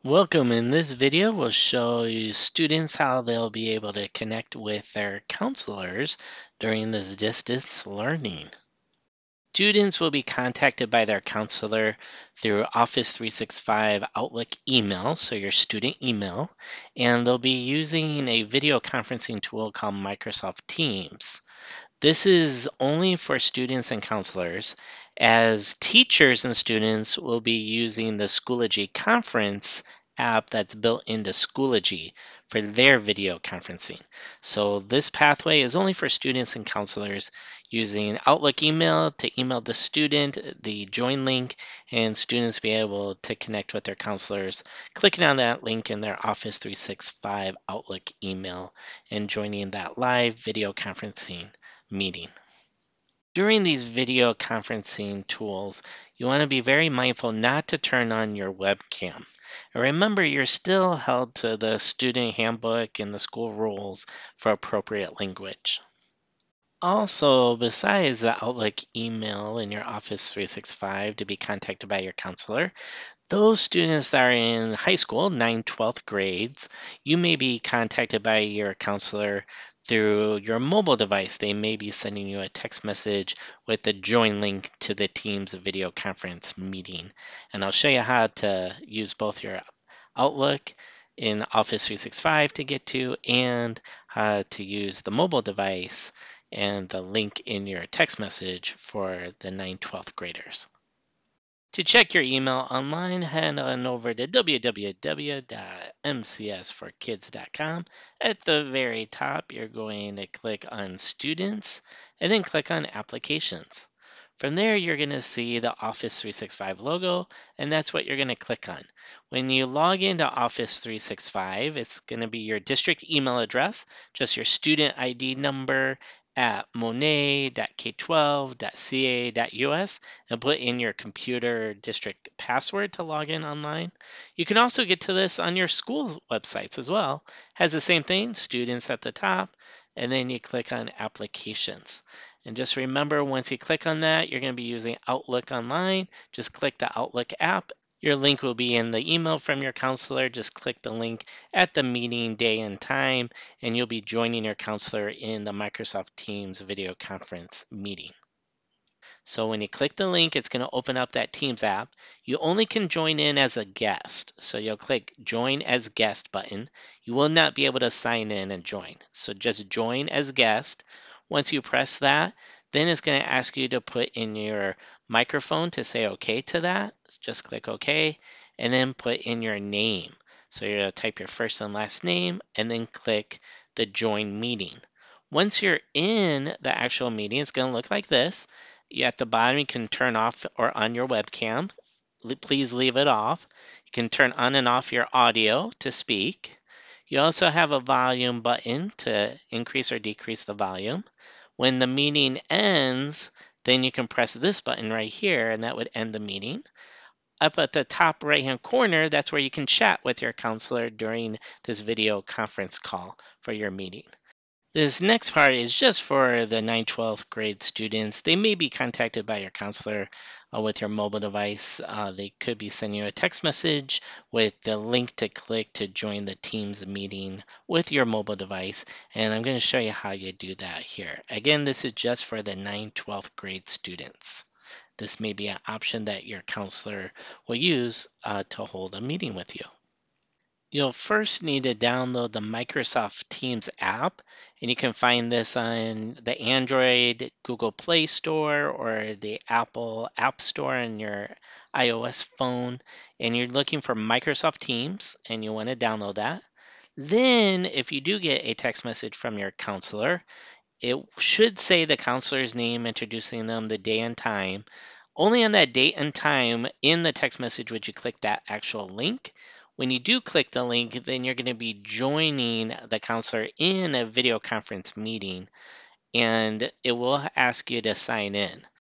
Welcome. In this video, we'll show you students how they'll be able to connect with their counselors during this distance learning. Students will be contacted by their counselor through Office 365 Outlook email, so your student email, and they'll be using a video conferencing tool called Microsoft Teams. This is only for students and counselors, as teachers and students will be using the Schoology Conference app that's built into Schoology for their video conferencing. So this pathway is only for students and counselors using Outlook email to email the student the join link, and students be able to connect with their counselors clicking on that link in their Office 365 Outlook email and joining that live video conferencing meeting. During these video conferencing tools, you want to be very mindful not to turn on your webcam. And remember, you're still held to the student handbook and the school rules for appropriate language. Also, besides the Outlook email in your Office 365 to be contacted by your counselor, those students that are in high school, 9th, 12th grades, you may be contacted by your counselor through your mobile device. They may be sending you a text message with the join link to the Teams video conference meeting. And I'll show you how to use both your Outlook in Office 365 to get to and how to use the mobile device and the link in your text message for the 9th, 12th graders. To check your email online, head on over to www.mcsforkids.com. At the very top, you're going to click on Students and then click on Applications. From there, you're going to see the Office 365 logo, and that's what you're going to click on. When you log into Office 365, it's going to be your district email address, just your student ID number at monet.k12.ca.us, and put in your computer district password to log in online. You can also get to this on your school's websites as well. Has the same thing, students at the top, and then you click on applications. And just remember, once you click on that, you're going to be using Outlook Online. Just click the Outlook app. Your link will be in the email from your counselor. Just click the link at the meeting day and time, and you'll be joining your counselor in the Microsoft Teams video conference meeting. So when you click the link, it's going to open up that Teams app. You only can join in as a guest. So you'll click Join as Guest button. You will not be able to sign in and join. So just join as guest. Once you press that, then it's going to ask you to put in your microphone to say OK to that. Just click OK, and then put in your name. So you're going to type your first and last name, and then click the Join Meeting. Once you're in the actual meeting, it's going to look like this. At the bottom, you can turn off or on your webcam. Please leave it off. You can turn on and off your audio to speak. You also have a volume button to increase or decrease the volume. When the meeting ends, then you can press this button right here, and that would end the meeting. Up at the top right-hand corner, that's where you can chat with your counselor during this video conference call for your meeting. This next part is just for the 9th, 12th grade students. They may be contacted by your counselor with your mobile device. They could be sending you a text message with the link to click to join the Teams meeting with your mobile device. And I'm going to show you how you do that here. Again, this is just for the 9th, 12th grade students. This may be an option that your counselor will use to hold a meeting with you. You'll first need to download the Microsoft Teams app, and you can find this on the Android Google Play Store or the Apple App Store on your iOS phone. And you're looking for Microsoft Teams, and you want to download that. Then, if you do get a text message from your counselor, it should say the counselor's name, introducing them, the day and time. Only on that date and time in the text message would you click that actual link. When you do click the link, then you're going to be joining the counselor in a video conference meeting, and it will ask you to sign in.